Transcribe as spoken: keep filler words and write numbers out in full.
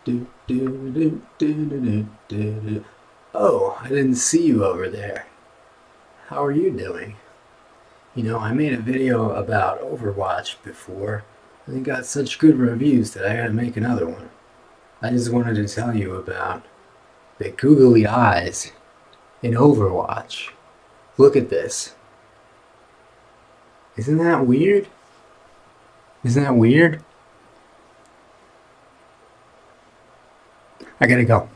Do, do, do, do, do, do, do. Oh, I didn't see you over there. How are you doing? You know, I made a video about Overwatch before, and it got such good reviews that I had to make another one. I just wanted to tell you about the googly eyes in Overwatch. Look at this. Isn't that weird? Isn't that weird? I gotta go.